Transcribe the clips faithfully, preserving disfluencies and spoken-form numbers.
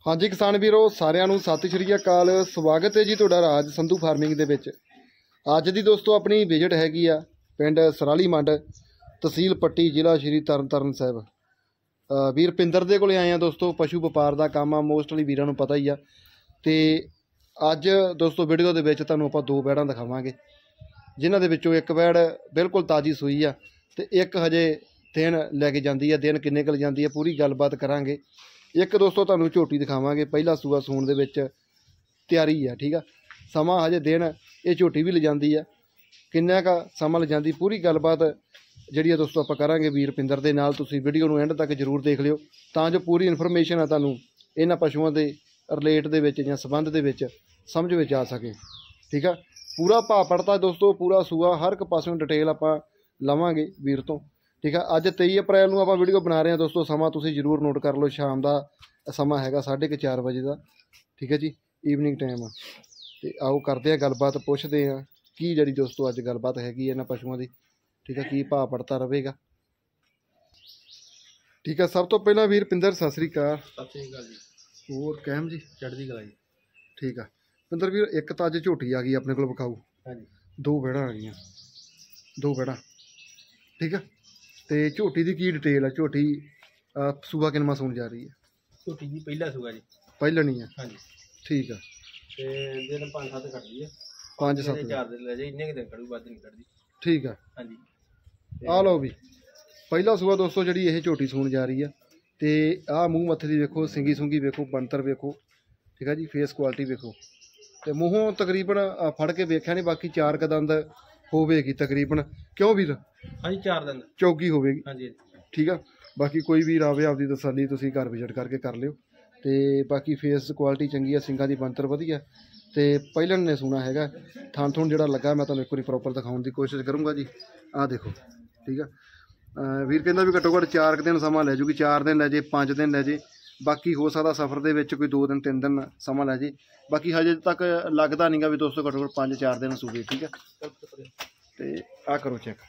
हाँ जी किसान वीरो सारिਆਂ ਨੂੰ ਸਤਿ ਸ਼੍ਰੀ ਅਕਾਲ। ਸਵਾਗਤ ਹੈ ਜੀ ਤੁਹਾਡਾ ਰਾਜ ਸੰਧੂ ਫਾਰਮਿੰਗ ਦੇ ਵਿੱਚ। ਅੱਜ ਦੀ ਦੋਸਤੋ ਆਪਣੀ ਵਿਜ਼ਿਟ ਹੈਗੀ ਆ ਪਿੰਡ ਸਰਾਲੀ ਮੰਡ ਤਹਿਸੀਲ ਪੱਟੀ ਜ਼ਿਲ੍ਹਾ ਸ਼੍ਰੀ ਤਰਨਤਾਰਨ ਸਾਹਿਬ। ਵੀਰ ਪਿੰਦਰ ਦੇ ਕੋਲੇ ਆਏ ਆ ਦੋਸਤੋ। ਪਸ਼ੂ ਵਪਾਰ ਦਾ ਕੰਮ ਆ, ਮੋਸਟਲੀ ਵੀਰਾਂ ਨੂੰ ਪਤਾ ਹੀ ਆ। ਤੇ ਅੱਜ ਦੋਸਤੋ ਵੀਡੀਓ ਦੇ ਵਿੱਚ ਤੁਹਾਨੂੰ ਆਪਾਂ ਦੋ ਵੈੜਾਂ ਦਿਖਾਵਾਂਗੇ, ਜਿਨ੍ਹਾਂ ਦੇ ਵਿੱਚੋਂ ਇੱਕ ਵੈੜ ਬਿਲਕੁਲ ਤਾਜ਼ੀ ਸੂਈ ਆ ਤੇ ਇੱਕ ਹਜੇ ਦਿਨ ਲੈ ਕੇ ਜਾਂਦੀ ਆ। ਦਿਨ ਕਿੰਨੇ ਕੁ ਜਾਂਦੀ ਆ ਪੂਰੀ ਗੱਲਬਾਤ ਕਰਾਂਗੇ। एक दोस्तों तुहानू झोटी दिखावांगे, पहला सूआ सूण दे विच तैयारी है। ठीक है, समा हजे दिन ये झोटी भी ले जाती है, किन्ना का समा ले जाती पूरी गलबात जिहड़ी दोस्तों आपां करांगे वीर पिंदर दे नाल। तुसीं वीडियो नूं एंड तक जरूर देख लिओ तां जो पूरी इन्फॉर्मेशन है तुहानू इन्हां पशुओं दे रिलेट दे विच जां संबंध दे विच समझ विच आ सके। ठीक है, पूरा भाव पड़ता दोस्तों, पूरा सूआ हर एक पासों डिटेल आपां लवांगे वीर तो। ठीक है, अज तेई अप्रैल नूं आपां वीडियो बना रहे हैं दोस्तों। समा तुसीं जरूर नोट कर लो, शाम का समा हैगा साढ़े के चार बजे का। ठीक है जी, ईवनिंग टाइम। तो आओ करते हैं गलबात, पुछते हैं की जी दोस्तों अज गलबात हैगी इन्हां पशुओं की। ठीक है, की भाव पड़ता रहेगा। ठीक है, सब तो पहला वीर पिंदर सत श्री अकाल। सत श्री अकाल जी। होर कहम जी चढ़दी कला जी। ठीक है पिंदर वीर, एक तो अज झोटी आ गई अपने को विखाऊ। हाँ जी, दो बेड़ा आ गई, दो बेड़ा। ठीक है, तो झोटी की की डिटेल है? झोटी सूआ किनवा सून जा रही है? झोटी जी पहला सूआ जी। पहला नहीं है? हाँ जी। ठीक है, ते दिन पाँच सत्त कटदी है। पाँच सत्त चार दिन ले जाए, इन्ने के दिन कड़ू, बाद नहीं कटदी। ठीक है, हाँ जी। आ लो भी पहला सूआ दोस्तों जी ये झोटी सून जा रही है। तो आ मूँह मत्थे की वेखो, सिंगी सुंगी वेखो, बनतर वेखो। ठीक है जी, फेस क्वालिटी वेखो। तो मूँहों तकरीबन फड़ के वेख्या नहीं, बाकी चार क दंद होवेगी तकरीबन। क्यों वीर? हाँ जी, चार दिन चौगी होवेगी। हाँ जी। ठीक है, बाकी कोई वीर आवे आपकी तसल्ली तुसीं घर विजिट करके कर लिओ। तो बाकी फेस क्वालिटी चंगी है, सिंगां दी बनतर वधिया। तो पहलन ने सुना हैगा थान थुन जिहड़ा लगा, मैं तुहानूं एक बारी प्रॉपर दिखाउण दी कोशिश करूँगा जी। आ देखो, ठीक है, वीर कहंदा भी घट्टो घट्ट चार क दिन समा लै जूगी। चार दिन लै जे, पाँच दिन लै जे, बाकी हो सकदा सफ़र दे विच कोई दो दिन तीन दिन समा लै जे। बाकी हजे तक लगदा नहीं गा भी दोस्तों घट्टो घट्ट पाँच चार दिन सूबे। ठीक है, तो आ करो चेक।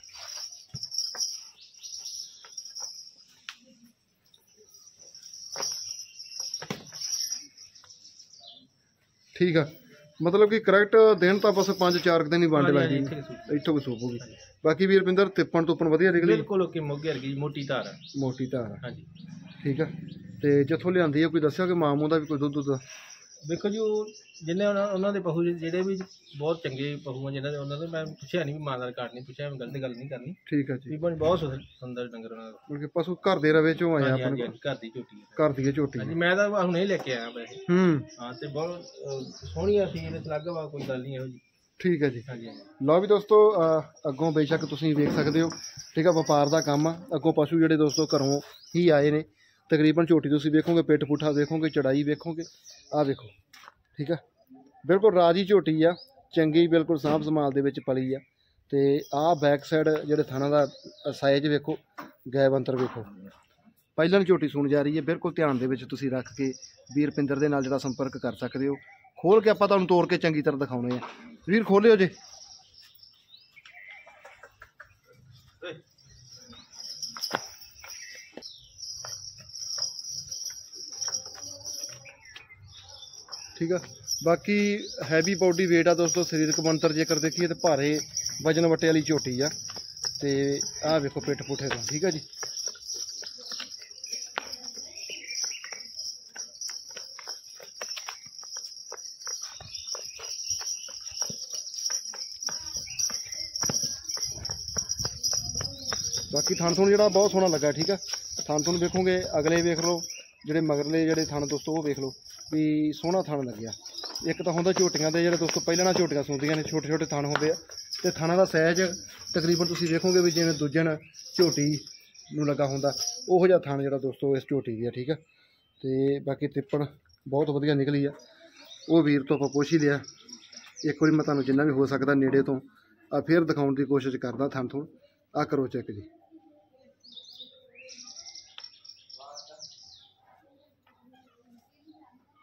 ठीक है, मतलब कि करैक्ट दिन तो बस पाँच चार दिन ही वंड लगदी, इत्थों भी सूप होगी। बाकी वीर पिंदर तिप्पण तुप्पण वधिया निकली? बिल्कुल ओके, मोगे वर्गी मोटी धार है। मोटी धार है। हाँ जी। ठीक है, तो जिथों लियांदी है कोई दस्सिया कि मामू का भी कोई दुध दुध? देखो जी, जिन्हें उन्होंने पशु जेडे भी बहुत चंगे पशु हैं, जिन्हें उन्होंने मैं पूछा नहीं, मां का रिकॉर्ड नहीं पूछा, मैं गलत गल नहीं करनी। ठीक है जी, बहुत सुंदर डंगर उन्होंने। क्योंकि पशु घर दे रवे चो आए अपने घर दी झोटी है। घर दी झोटी हाँ जी, मैं तो हुणे ही लेके आया वैसे। हम्म, हाँ, तो बहुत सोहनी सी लग वा, कोई गल नहीं है जी। ठीक है जी। हाँ जी। लो भी दोस्तों अगों बेशक तुसीं वेख सकते हो। ठीक है, व्यापार का काम आ। अगों पशु जिहड़े दोस्तों घरों ही आए ने। तकरीबन झोटी तुसीं वेखोगे, पिठ पुठा वेखोगे, चढ़ाई वेखोगे, आ वेखो। ठीक है, बिल्कुल राजी झोटी आ, चंगी बिल्कुल साँभ संभाल दे विच पली आ। ते आ बैक साइड जिहड़े थाना दा साइज वेखो, गैब अंतर वेखो। पहलन झोटी सुन जा रही है, बिल्कुल ध्यान दे विच तुसीं रख के वीर पिंदर दे नाल जिहड़ा संपर्क कर सकते हो। खोल के आपां तुहानूं तोड़ के चंगी तरह दिखाउणे आ। वीर खोलिओ जे। ठीक है, बाकी हैवी बॉडी वेट आ दोस्तों। शरीरक बनतर जेकर देखिए तो भारे वजन वट्टे वाली झोटी आ। तो आ देखो पिठ पुठे तो। ठीक है जी, बाकी थान थुन जिहड़ा बहुत सोहना लगा। ठीक है, थान थुन वेखोगे, अगले वेख लो, जिहड़े मगरले जिहड़े थान दोस्तों वो वेख लो भी सोहना थान लग्या। एक तो होंदा झोटियां दे जिहड़े दोस्तों पहले झोटियां सुंदियां ने, छोटे छोटे थान होंदे आ। ते थाना दा साइज तकरीबन तुसीं वेखोगे भी जिवें दूजन झोटी नूं लगा होंदा, उहो जिहा थान जिहड़ा दोस्तों इस झोटी दी आ। ठीक है, ते बाकी तिप्पण बहुत वधिया निकली आ। वो वीर तो आपां पुछ ही लिया। एक बारी मैं तुहानूं जिन्ना भी हो सकदा नेड़े तो आ फिर दिखाउण दी कोशिश करदा थान थुन। आ करो चेक जी।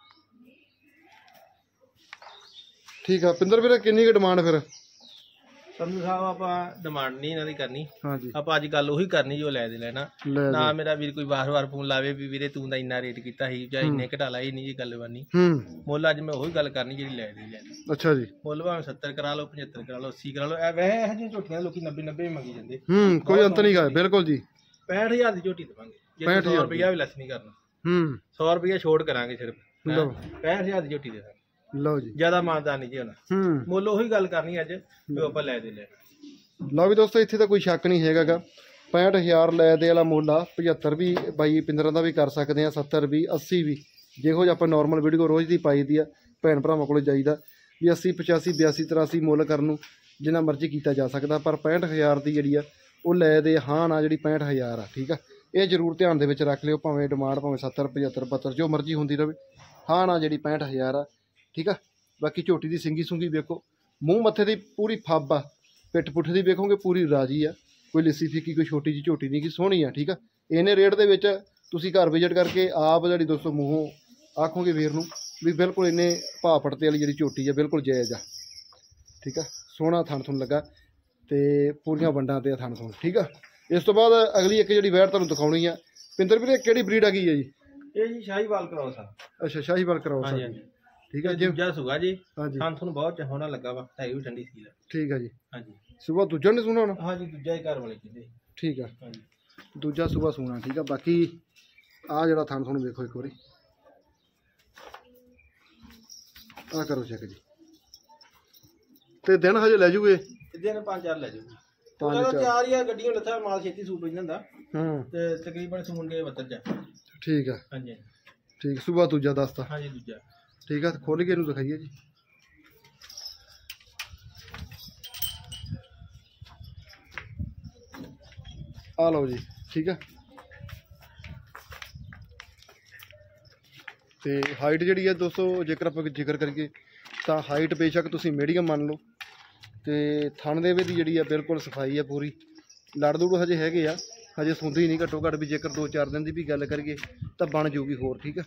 ठीक है पिंदर वीर, किन्नी की डिमांड फिर? ਸੰਧੂ ਸਾਹਿਬ ਆਪਾਂ ਡਿਮਾਂਡ ਨਹੀਂ ਇਹਨਾਂ ਦੀ ਕਰਨੀ, ਹਾਂਜੀ ਆਪਾਂ ਅੱਜ ਗੱਲ ਉਹੀ ਕਰਨੀ ਜੋ ਲੈ ਦੇ ਲੈਣਾ। ਲੈ ਨਾ ਮੇਰਾ ਵੀਰ ਕੋਈ ਵਾਰ-ਵਾਰ ਫੋਨ ਲਾਵੇ ਵੀ ਵੀਰੇ ਤੂੰ ਤਾਂ ਇੰਨਾ ਰੇਟ ਕੀਤਾ ਸੀ ਜਾਂ ਇੰਨੇ ਘਟਾ ਲਾ, ਇਹ ਨਹੀਂ ਜੀ ਗੱਲ ਬਣਨੀ। ਹੂੰ ਮੁੱਲ ਅੱਜ ਮੈਂ ਉਹੀ ਗੱਲ ਕਰਨੀ ਜਿਹੜੀ ਲੈ ਦੇ ਲੈਣਾ। ਅੱਛਾ ਜੀ ਮੁੱਲ ਭਾਵੇਂ ਸੱਤਰ ਕਰਾ ਲਓ, ਪਝੱਤਰ ਕਰਾ ਲਓ, ਅੱਸੀ ਕਰਾ ਲਓ। ਇਹ ਵੈਸੇ ਇਹੋ ਜਿਹੀਆਂ ਝੋਟੀਆਂ ਲੋਕੀ ਨੱਬੇ ਨੱਬੇ ਵੀ ਮੰਗੀ ਜਾਂਦੇ। ਹੂੰ ਕੋਈ ਅੰਤ ਨਹੀਂ ਗਾ ਬਿਲਕੁਲ ਜੀ। ਪੈਂਹਠ ਹਜ਼ਾਰ ਦੀ ਝੋਟੀ ਦੇਵਾਂਗੇ, ਜੇ ਪੈਂਹਠ ਸੌ ਹਜ਼ਾਰ ਰੁਪਇਆ ਵੀ ਲੈਸ ਨਹੀਂ ਕਰਨਾ। ਹੂੰ ਸੌ ਰੁਪਇਆ ਛੋੜ ਕਰਾਂਗੇ ਸਿਰਫ। ਲਓ ਪੈਂਹਠ ਹਜ਼ਾਰ ਦੀ ਝੋਟੀ ਦੇ ਦਾਂਗੇ, ਲਓ ਜੀ ਜ਼ਿਆਦਾ ਮਾਨਦਾਰ ਨਹੀਂ ਜੀ ਹੋਣਾ। ਹੂੰ ਮੁੱਲ ਉਹੀ ਗੱਲ ਕਰਨੀ ਅੱਜ ਵੀ ਆਪਾਂ ਲੈ ਦੇ ਲੈਣਾ। ਲਓ ਵੀ ਦੋਸਤੋ ਇੱਥੇ ਤਾਂ ਕੋਈ ਸ਼ੱਕ ਨਹੀਂ ਹੈਗਾ ਗਾ। ਪੈਂਹਠ ਹਜ਼ਾਰ ਲੈ ਦੇ ਵਾਲਾ ਮੁੱਲ ਆ। ਪਝੱਤਰ ਵੀ ਬਾਈ ਪਿੰਦਰਾਂ ਦਾ ਵੀ ਕਰ ਸਕਦੇ ਆ, ਸੱਤਰ ਵੀ, ਅੱਸੀ ਵੀ, ਜਿਹੋ ਜਿਹਾ ਆਪਾਂ ਨੋਰਮਲ ਵੀਡੀਓ ਰੋਜ਼ ਦੀ ਪਾਈ ਦੀ ਆ ਭੈਣ ਭਰਾਵਾਂ ਕੋਲ ਜਾਈਦਾ ਵੀ ਅੱਸੀ ਪਚਾਸੀ ਬਿਆਸੀ ਤਰਾਸੀ ਮੁੱਲ ਕਰਨ ਨੂੰ ਜਿੰਨਾ ਮਰਜ਼ੀ ਕੀਤਾ ਜਾ ਸਕਦਾ। ਪਰ ਪੈਂਹਠ ਹਜ਼ਾਰ ਦੀ ਜਿਹੜੀ ਆ ਉਹ ਲੈ ਦੇ ਹਾਂ ਨਾ ਜਿਹੜੀ ਪੈਂਹਠ ਹਜ਼ਾਰ ਆ, ਠੀਕ ਆ। ਇਹ ਜ਼ਰੂਰ ਧਿਆਨ ਦੇ ਵਿੱਚ ਰੱਖ ਲਿਓ, ਭਾਵੇਂ ਡਿਮਾਂਡ ਭਾਵੇਂ ਸੱਤਰ ਪਝੱਤਰ ਬਹੱਤਰ ਜੋ ਮਰਜ਼ੀ ਹੁੰਦੀ ਰਹੇ, ਹਾਂ ਨਾ ਜਿਹੜੀ ਪੈਂਹਠ ਹਜ਼ਾਰ ਆ, ਠੀਕ ਆ। ਬਾਕੀ ਝੋਟੀ ਦੀ ਸਿੰਗੀ ਸੁੰਗੀ ਵੇਖੋ, ਮੂੰਹ ਮੱਥੇ ਦੀ ਪੂਰੀ ਫੱਬ ਆ, ਪਿੱਠ ਪੁੱਠ ਦੀ ਵੇਖੋਗੇ ਪੂਰੀ ਰਾਜੀ ਆ, ਕੋਈ ਲਿੱਸੀ ਫਿੱਕੀ ਕੋਈ ਛੋਟੀ ਜਿਹੀ ਝੋਟੀ ਨਹੀਂ, ਕਿ ਸੋਹਣੀ ਆ, ਠੀਕ ਆ। ਇਹਨੇ ਰੇਟ ਦੇ ਵਿੱਚ ਤੁਸੀਂ ਘਰ ਵਿਜ਼ਿਟ ਕਰਕੇ ਆਪ ਜਿਹੜੀ ਦੋਸਤੋ ਮੂੰਹੋਂ ਆਖੋਗੇ ਵੀਰ ਨੂੰ ਵੀ ਬਿਲਕੁਲ ਇਹਨੇ ਭਾਅ ਫੜਤੇ ਵਾਲੀ ਜਿਹੜੀ ਝੋਟੀ ਆ ਬਿਲਕੁਲ ਜਾਇਜ਼ ਆ, ਠੀਕ ਆ। ਸੋਹਣਾ ਥਣ ਥੁਣ ਲੱਗਾ ਤੇ ਪੂਰੀਆਂ ਵੰਡਾਂ ਤੇ ਥਣ ਥੁਣ, ਠੀਕ ਆ। ਇਸ ਤੋਂ ਬਾਅਦ ਅਗਲੀ ਇੱਕ ਜਿਹੜੀ ਵੈੜ ਤੁਹਾਨੂੰ ਦਿਖਾਉਣੀ ਆ ਪਿੰਦਰ ਵੀਰੇ, ਕਿਹੜੀ ਬਰੀਡ ਆ ਗਈ ਹੈ ਜੀ? ਇਹ ਜੀ ਸ਼ਾਹੀਵਾਲ ਕਰਾਓ ਸਾ। ਅੱਛਾ ਸ਼ਾਹੀਵਾਲ ਕਰਾਓ ਸਾ, ਠੀਕ ਹੈ ਜੀ। ਦੂਜਾ ਸੁਗਾ ਜੀ, ਹਾਂਜੀ ਥਣ ਤੁਹਾਨੂੰ ਬਹੁਤ ਸੋਹਣਾ ਲੱਗਾ ਵਾ, ਹੈ ਵੀ ਠੰਡੀ ਸੀਲ। ਠੀਕ ਹੈ ਜੀ। ਹਾਂਜੀ ਸੁਬਾ ਦੂਜਾ ਨੇ ਸੁਣਾ ਹੋਣਾ? ਹਾਂਜੀ ਦੂਜਾ ਹੀ ਘਰ ਵਾਲੇ ਕਹਿੰਦੇ। ਠੀਕ ਆ, ਹਾਂਜੀ ਦੂਜਾ ਸੁਬਾ ਸੁਣਾ, ਠੀਕ ਆ। ਬਾਕੀ ਆ ਜਿਹੜਾ ਥਣ ਤੁਹਾਨੂੰ ਵੇਖੋ ਇੱਕ ਵਾਰੀ, ਆ ਕਰੋ ਚੈੱਕ ਜੀ। ਤੇ ਦਿਨ ਹਜੇ ਲੈ ਜੂਗੇ? ਦਿਨ ਪੰਜ ਚਾਰ ਲੈ ਜੂਗੇ। ਪੰਜ ਚਲੋ ਚਾਰ ਤਿਆਰ ਹੀ ਆ, ਗੱਡੀਆਂ ਲੱਥਾ ਮਾਲ ਛੇਤੀ ਸੂਪ ਹੀ ਜਾਂਦਾ। ਹੂੰ ਤੇ ਤਕਰੀਬਨ ਸਮੁੰਡੇ ਬੱਤਰ ਜਾ। ਠੀਕ ਆ, ਹਾਂਜੀ ਠੀਕ। ਸੁਬਾ ਦੂਜਾ ਦੱਸਤਾ, ਹਾਂਜੀ ਦੂਜਾ, ਠੀਕ ਆ। ਖੋਲ ਕੇ ਇਹਨੂੰ ਦਿਖਾਈਏ ਜੀ। ਆ ਲਓ ਜੀ, ਠੀਕ ਆ। ਤੇ ਹਾਈਟ ਜਿਹੜੀ ਹੈ ਦੋਸਤੋ, ਜੇਕਰ ਆਪਾਂ ਜ਼ਿਕਰ ਕਰੀਏ ਤਾਂ ਹਾਈਟ ਬੇਸ਼ੱਕ ਤੁਸੀਂ ਮੀਡੀਅਮ ਮੰਨ ਲਓ, ਤੇ ਥਣ ਦੇ ਵਿੱਚ ਜਿਹੜੀ ਆ ਬਿਲਕੁਲ ਸਫਾਈ ਆ ਪੂਰੀ। ਲੜ ਦੂੜ ਹਜੇ ਹੈਗੇ ਆ, ਹਜੇ ਸੁੰਦੀ ਨਹੀਂ ਘੱਟੋ ਘੱਟ ਵੀ, ਜੇਕਰ ਦੋ ਚਾਰ ਦਿਨ ਦੀ ਵੀ ਗੱਲ ਕਰੀਏ ਤਾਂ ਬਣ ਜਾਊਗੀ ਹੋਰ, ਠੀਕ ਆ।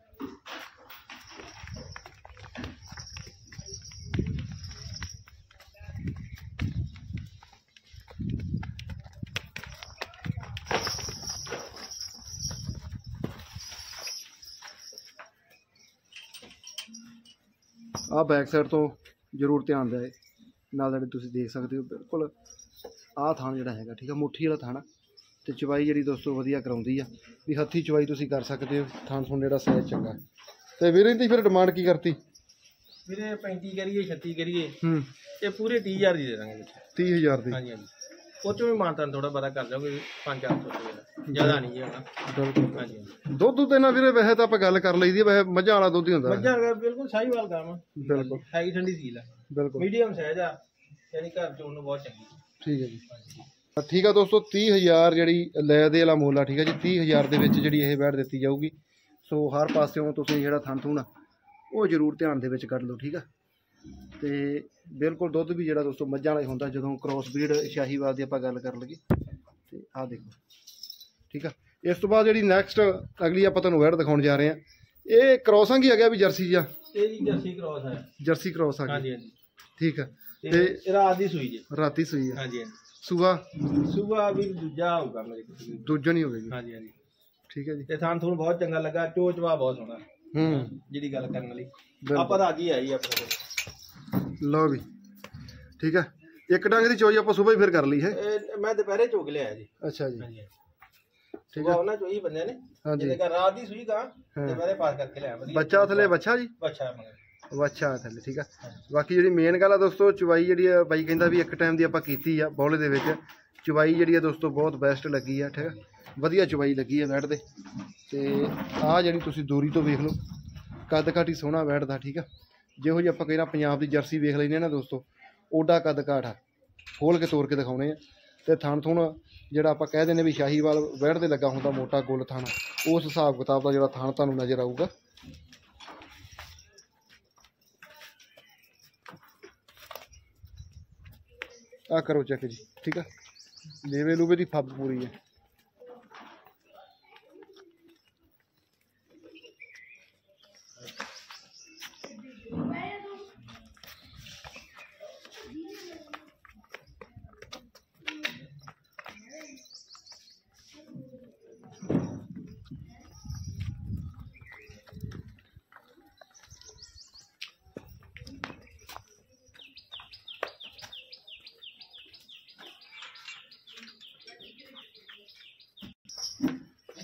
ਆਹ ਬੈਕ ਸਾਈਡ ਤੋਂ ਜ਼ਰੂਰ ਧਿਆਨ ਦਿਓ, ਨਾਲ ਜਿਹੜੇ ਤੁਸੀਂ ਦੇਖ ਸਕਦੇ ਹੋ ਬਿਲਕੁਲ ਆਹ ਥਾਣ ਜਿਹੜਾ ਹੈਗਾ, ਠੀਕ ਆ, ਮੁੱਠੀ ਵਾਲਾ ਥਾਣਾ। ਤੇ ਚਵਾਈ ਜਿਹੜੀ ਦੋਸਤੋ ਵਧੀਆ ਕਰਾਉਂਦੀ ਆ, ਵੀ ਹੱਥੀ ਚਵਾਈ ਤੁਸੀਂ ਕਰ ਸਕਦੇ ਹੋ। ਥਾਣ ਥੁਣ ਜਿਹੜਾ ਸਾਈਜ਼ ਚੰਗਾ। ਤੇ ਵੀਰੇ ਦੀ ਫਿਰ ਡਿਮਾਂਡ ਕੀ ਕਰਤੀ? ਵੀਰੇ ਪੈਂਤੀ ਕਰੀਏ ਛੱਤੀ ਕਰੀਏ, ਹੂੰ ਇਹ ਪੂਰੇ ਤੀਹ ਹਜ਼ਾਰ ਦੀ ਦੇ ਦਾਂਗੇ। ਤੀਹ ਹਜ਼ਾਰ ਦੀ? ਹਾਂਜੀ ਹਾਂਜੀ, ਉਹ ਚੋਂ ਵੀ ਮਾਨਤਾਂ ਥੋੜਾ ਬੜਾ ਕਰ ਜਾਓਗੇ, ਪੰਜ ਚਾਰ ਸੌ ਰੁਪਏ ਜ਼ਿਆਦਾ ਨਹੀਂ ਜੀ ਹੋਣਾ। ਬਿਲਕੁਲ। ਹਾਂਜੀ ਹਾਂਜੀ, ਦੁੱਧ ਤੇ ਨਾ ਵੀਰੇ ਵੈਸੇ ਤਾਂ ਆਪਾਂ ਗੱਲ ਕਰ ਲਈਦੀ ਆ, ਵੈਸੇ ਮੱਝਾਂ ਵਾਲਾ ਦੁੱਧ ਹੀ ਹੁੰਦਾ। ਮੱਝਾਂ ਦਾ ਬਿਲਕੁਲ ਸ਼ਾਹੀਵਾਲ ਗਾਵਾਂ, ਬਿਲਕੁਲ ਹੈਗੀ ਠੰਡੀ ਸੀਲ ਆ, ਬਿਲਕੁਲ ਮੀਡੀਅਮ ਸਾਈਜ਼ ਆ, ਯਾਨੀ ਘਰ ਚੋਂ ਨੂੰ ਬਹੁਤ ਚੰਗੀ। ਠੀਕ ਹੈ ਜੀ। ਠੀਕ ਆ ਦੋਸਤੋ, ਤੀਹ ਹਜ਼ਾਰ ਜਿਹੜੀ ਲੈ ਦੇ ਵਾਲਾ ਮੁੱਲ ਆ, ਠੀਕ ਹੈ ਜੀ। ਤੀਹ ਹਜ਼ਾਰ ਦੇ ਵਿੱਚ ਜਿਹੜੀ ਇਹ ਵੈੜ ਦਿੱਤੀ ਜਾਊਗੀ। ਸੋ ਹਰ ਪਾਸਿਓਂ ਤੁਸੀਂ ਜਿਹੜਾ ਥਣ ਥੁਣ ਆ ਉਹ ਜ਼ਰੂਰ ਧਿਆਨ ਦੇ ਵਿੱਚ ਕੱਢ ਲਓ, ਠੀਕ ਆ। ਤੇ ਬਿਲਕੁਲ ਦੁੱਧ ਵੀ ਜਿਹੜਾ ਦੋਸਤੋ ਮੱਝਾਂ ਵਾਲਾ ਹੀ ਹੁੰਦਾ ਜਦੋਂ ਕ੍ਰੋਸ ਬਰੀਡ ਸ਼ਾਹੀਵਾਲ ਦੀ ਆਪਾਂ ਗੱਲ ਕਰ ਲਈਏ। ਤੇ ਆਹ ਦੇਖੋ, ਠੀਕ ਆ। ਇਸ ਤੋਂ ਬਾਅਦ ਜਿਹੜੀ ਨੈਕਸਟ ਅਗਲੀ ਆਪਾਂ ਤੁਹਾਨੂੰ ਵੈੜ ਦਿਖਾਉਣ ਜਾ ਰਹੇ ਹਾਂ, ਇਹ ਕ੍ਰੋਸਾਂ ਕੀ ਆ ਗਿਆ ਵੀ ਜਰਸੀ ਜਾਂ? ਇਹ ਜੀ ਜਰਸੀ ਕ੍ਰੋਸ ਹੈ। ਜਰਸੀ ਕ੍ਰੋਸ ਆ ਗਈ, ਹਾਂਜੀ ਹਾਂਜੀ, ਠੀਕ ਆ। ਤੇ ਰਾਤ ਦੀ ਸੂਈ ਜੀ? ਰਾਤੀ ਸੂਈ ਆ। ਹਾਂਜੀ ਹਾਂਜੀ, ਸੂਆ? ਸੂਆ ਵੀ ਦੂਜਾ ਹੋਊਗਾ ਮੇਰੇ ਕੋਲ। ਦੂਜਾ ਨਹੀਂ ਹੋਵੇਗੀ? ਹਾਂਜੀ ਹਾਂਜੀ, ਠੀਕ ਹੈ ਜੀ। ਤੇ ਥਾਂ ਤੁਹਾਨੂੰ ਬਹੁਤ ਚੰਗਾ ਲੱਗਾ, ਚੋਚਵਾ ਬਹੁਤ ਸੋਹਣਾ। ਹੂੰ ਜਿਹੜੀ ਗੱਲ ਕਰਨ ਵਾਲੀ ਆਪਾਂ ਤਾਂ ਅੱਜ ਹੀ ਆਈ ਆਪਣੇ ਕੋਲ। ਲਓ ਵੀ, ਠੀਕ ਹੈ। ਇੱਕ ਡੰਗ ਦੀ ਚੋਈ ਆਪਾਂ ਸੁਬਹ ਹੀ ਫਿਰ ਕਰ ਲਈ ਹੈ। ਇਹ ਮੈਂ ਦੁਪਹਿਰੇ ਚੁੱਕ ਲਿਆ ਜੀ। ਅੱਛਾ ਜੀ, ਹਾਂਜੀ ਠੀਕ ਹੈ। ਹੈ। ਉਹਨਾਂ ਚੋਈ ਬੰਦੇ ਨੇ, ਹਾਂਜੀ, ਜਿਹਦੇ ਘਰ ਰਾਤ ਦੀ ਸੂਈ ਗਾ, ਦੁਪਹਿਰੇ ਪਾਸ ਕਰਕੇ ਲਿਆ। ਬੱਚਾ ਥੱਲੇ ਬੱਚਾ ਜੀ? ਬੱਚਾ ਮਗਰ, ਬੱਚਾ ਥੱਲੇ, ਠੀਕ ਆ। ਬਾਕੀ ਜਿਹੜੀ ਮੇਨ ਗੱਲ ਆ ਦੋਸਤੋ, ਚਵਾਈ ਜਿਹੜੀ ਆ ਬਾਈ ਕਹਿੰਦਾ ਵੀ ਇੱਕ ਟਾਈਮ ਦੀ ਆਪਾਂ ਕੀਤੀ ਆ ਬੌਲੇ ਦੇ ਵਿੱਚ। ਚਵਾਈ ਜਿਹੜੀ ਆ ਦੋਸਤੋ ਬਹੁਤ ਬੈਸਟ ਲੱਗੀ ਆ, ਠੀਕ ਆ। ਵਧੀਆ ਚਵਾਈ ਲੱਗੀ ਆ ਵੈੜ ਦੇ। ਤੇ ਆਹ ਜਿਹੜੀ ਤੁਸੀਂ ਦੂਰੀ ਤੋਂ ਵੇਖ ਲਓ, ਕੱਦ ਕਾਠ ਹੀ ਸੋਹਣਾ ਵੈੜ ਦਾ, ਠੀਕ ਆ। ਜਿਹੋ ਜਿਹੀ ਆਪਾਂ ਕਹਿੰਦਾ ਪੰਜਾਬ ਦੀ ਜਰਸੀ ਵੇਖ ਲੈਂਦੇ ਨਾ ਦੋਸਤੋ, ਓਡਾ ਕੱਦ ਕਾਠ ਆ। ਖੋਲ ਕੇ ਤੋੜ ਕੇ ਦਿਖਾਉਣੇ ਆ। ਤੇ ਥਣ ਥੁਣ ਜਿਹੜਾ ਆਪਾਂ ਕਹਿ ਦਿੰਦੇ ਵੀ ਸ਼ਾਹੀਵਾਲ ਵੈੜ ਦੇ ਲੱਗਾ ਹੁੰਦਾ, ਮੋਟਾ ਗੁੱਲ ਥਣ, ਉਸ ਹਿਸਾਬ ਕਿਤਾਬ ਦਾ ਜਿਹੜਾ ਥਣ ਤੁਹਾਨੂੰ ਨਜ਼ਰ ਆਊਗਾ। ਆ ਕਰੋ ਚੈੱਕ ਜੀ, ਠੀਕ ਆ। ਲੇਵੇ ਲੂਵੇ ਦੀ ਫੱਬ ਪੂਰੀ ਹੈ।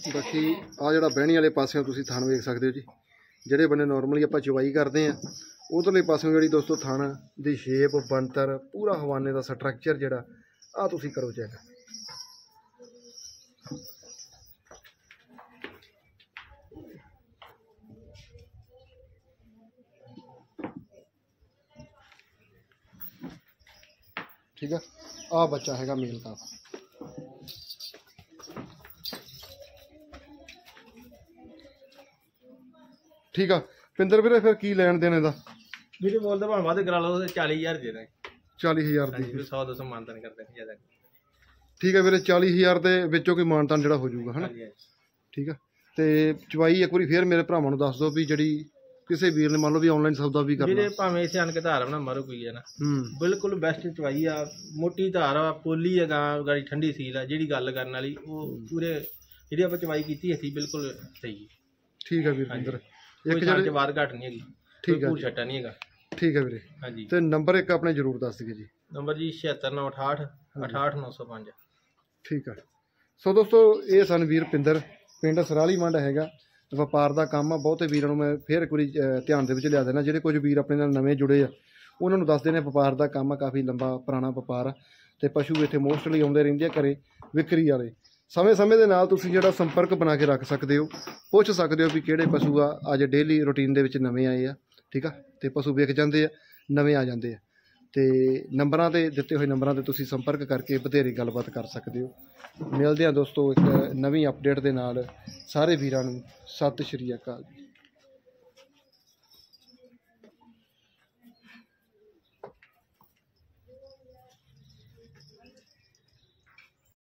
ਬਾਕੀ ਆ ਜਿਹੜਾ ਬਹਿਣੀ ਵਾਲੇ ਪਾਸਿਓਂ ਤੁਸੀਂ ਥਣ ਵੇਖ ਸਕਦੇ ਹੋ ਜੀ। ਜਿਹੜੇ ਬੰਨੇ ਨਾਰਮਲੀ ਆਪਾਂ ਚਵਾਈ ਕਰਦੇ ਆ ਉਧਰਲੇ ਪਾਸਿਓਂ ਜਿਹੜੀ ਦੋਸਤੋ ਥਣ ਦੀ ਸ਼ੇਪ ਬਣਤਰ ਪੂਰਾ ਹਵਾਨੇ ਦਾ ਸਟਰਕਚਰ ਜਿਹੜਾ ਆ ਤੁਸੀਂ ਕਰੋ ਚੈੱਕ। ठीक है आ बच्चा हैगा मेल का। ठीक है पिंदर वीरे फिर की लैन देने दा ਵੀਰੇ ਬੋਲਦਾ ਭਾਵੇਂ ਵੱਧ ਕਰਾ ਲਓ ਚਾਲੀ ਹਜ਼ਾਰ ਦੇ ਦਾਂਗੇ। चालीस हज़ार दी ਹਾਂਜੀ ਸੌ ਦੋ ਸੌ ਮਾਨਤਾਨ ਕਰਦੇ ਨੇ ਜ਼ਿਆਦਾ। ठीक है वीरे चालीस हज़ार ਦੇ ਵਿੱਚੋਂ ਕੋਈ ਮਾਨਤਾਨ ਜਿਹੜਾ ਹੋ ਜਾਊਗਾ ਹਨਾ। ਹਾਂਜੀ ਹਾਂਜੀ ठीक है ਤੇ ਚਵਾਈ ਇੱਕ ਵਾਰੀ ਫੇਰ ਮੇਰੇ ਭਰਾਵਾਂ ਨੂੰ ਦੱਸ ਦਿਓ ਵੀ ਜਿਹੜੀ ਕਿਸੇ ਵੀਰ ਨੇ ਮੰਨ ਲਓ ਵੀ ਆਨਲਾਈਨ ਸੌਦਾ ਵੀ ਕਰਨਾ ਵੀਰੇ ਭਾਵੇਂ ਇਸੇ ਆਣ ਕੇ ਧਾਰ ਬਣਾ ਮਾਰੋ ਕੋਈ ਹੈ ਨਾ ਹੂੰ ਬਿਲਕੁਲ ਬੈਸਟ ਚਵਾਈ ਆ। ਮੋਟੀ ਧਾਰ ਆ ਪੋਲੀ ਆ ਗਾਂ ਗਾੜੀ ਠੰਡੀ ਸੀਲ ਆ। ਜਿਹੜੀ ਗੱਲ ਕਰਨ ਵਾਲੀ ਉਹ ਪੂਰੇ ਜਿਹੜੀ ਆਪਾਂ ਚਵਾਈ ਕੀਤੀ ਅਸੀਂ ਬਿਲਕੁਲ ਸਹੀ। ठीक है वीर पिंदर ਇੱਕ ਇੱਕ ਜਿਹੜੇ ਜਿਹੜੇ ਬਾਤ ਘੱਟ ਨਹੀਂ ਹੈਗੀ। ਠੀਕ ਹੈ ਪੂਰ ਛੱਟਾ ਨਹੀਂ ਹੈਗਾ। ठीक है ਵੀਰੇ ਹਾਂਜੀ ਤੇ ਨੰਬਰ ਇੱਕ ਆਪਣੇ ਜ਼ਰੂਰ ਦੱਸ ਦਿਓ ਜੀ। ਨੰਬਰ ਜੀ ਛਿਹੱਤਰ ਨੌ ਅਠਾਹਠ ਅਠਾਹਠ ਨੌ ਸੌ ਪੰਜ। ਠੀਕ ਹੈ ਸੋ ਦੋਸਤੋ ਇਹ ਸਨ ਵੀਰ ਪਿੰਦਰ ਪਿੰਡ ਸਰਾਲੀ ਮੰਡ ਹੈਗਾ। ਵਪਾਰ ਦਾ ਕੰਮ ਆ। ਬਹੁਤੇ ਵੀਰਾਂ ਨੂੰ ਮੈਂ ਫੇਰ ਇੱਕ ਵਾਰੀ ਅ, ਧਿਆਨ ਦੇ ਵਿੱਚ ਲਿਆ ਦੇਣਾ। ਜਿਹੜੇ ਕੁਝ ਵੀਰ ਆਪਣੇ ਨਾਲ ਨਵੇਂ ਜੁੜੇ ਆ ਉਹਨਾਂ ਨੂੰ ਦੱਸ ਦੇਣੇ ਵਪਾਰ ਦਾ ਕੰਮ ਆ। ਕਾਫੀ ਲੰਬਾ ਪੁਰਾਣਾ ਵਪਾਰ ਆ ਤੇ ਪਸ਼ੂ ਇੱਥੇ ਮੋਸਟਲੀ ਆਉਂਦੇ ਰਹਿੰਦੇ ਆ ਘਰੇ ਵਿਕਰੀ ਵਾਲੇ। ਸਮੇਂ ਸਮੇਂ ਦੇ ਨਾਲ ਤੁਸੀਂ ਜਿਹੜਾ ਸੰਪਰਕ ਬਣਾ ਕੇ ਰੱਖ ਸਕਦੇ ਹੋ। ਪੁੱਛ ਸਕਦੇ ਹੋ ਵੀ ਕਿਹੜੇ ਪਸ਼ੂ ਆ ਅੱਜ ਡੇਲੀ ਰੂਟੀਨ ਦੇ ਵਿੱਚ ਨਵੇਂ ਆਏ ਆ। ਠੀਕ ਆ ਤੇ ਪਸ਼ੂ ਵਿਕ ਜਾਂਦੇ ਆ ਨਵੇਂ ਆ ਜਾਂਦੇ ਆ ਤੇ ਨੰਬਰਾਂ ਤੇ ਦਿੱਤੇ ਹੋਏ ਨੰਬਰਾਂ ਤੇ ਤੁਸੀਂ ਸੰਪਰਕ ਕਰਕੇ ਬਥੇਰੀ ਗੱਲਬਾਤ ਕਰ ਸਕਦੇ ਹੋ। ਮਿਲਦੇ ਆ ਦੋਸਤੋ ਇੱਕ ਨਵੀਂ ਅਪਡੇਟ ਦੇ ਨਾਲ। ਸਾਰੇ ਵੀਰਾਂ ਨੂੰ ਸਤਿ ਸ਼੍ਰੀ ਅਕਾਲ ਜੀ।